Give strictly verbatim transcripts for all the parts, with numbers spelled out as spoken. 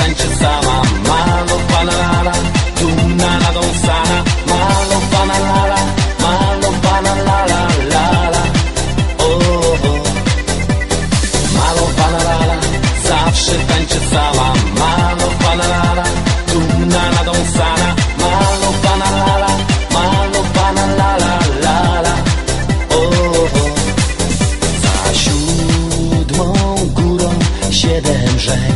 tańczy sama. Malowana lala, dumna nadąsana. Malowana lala, malowana lala, lala. O, o. Malowana lala, zawsze tańczy sama. Malowana lala, dumna nadąsana. Malowana lala, malowana lala, lala. O, o. Za siódmą górą siedem rzek.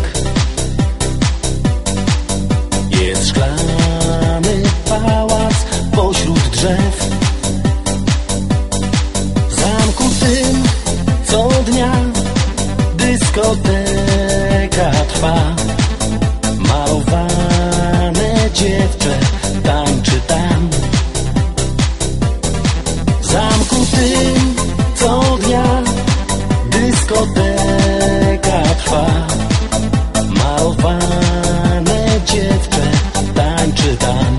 Jest szklany pałac pośród drzew. W zamku tym co dnia dyskoteka trwa. Malowane dziewczę tańczy tam. W zamku tym co dnia dyskoteka trwa. Malowane dziewczę tańczy tam.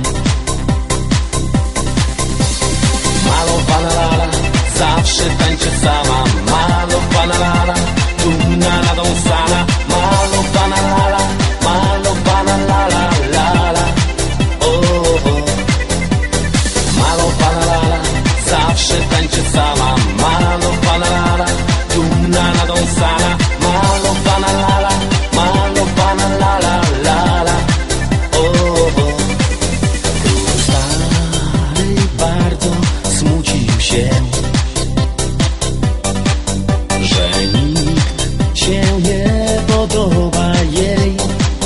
Malowana lala, zawsze tańczy sama. Malowana lala, dumna nadąsana. Malowana lala, malowana lala, lala. O, o. Malowana lala, zawsze tańczy sama. Malowana lala, dumna nadąsana. Malowana lala, malowana lala, lala. O, o. Król stary bardzo smucił się, że nikt się nie podoba jej.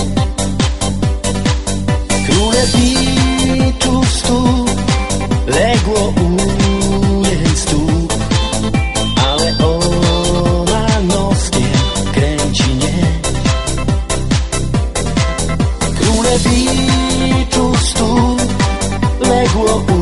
Królewiczu stu legło u jej stóp, ale ona noskiem kręci nie. Królewiczu stu legło u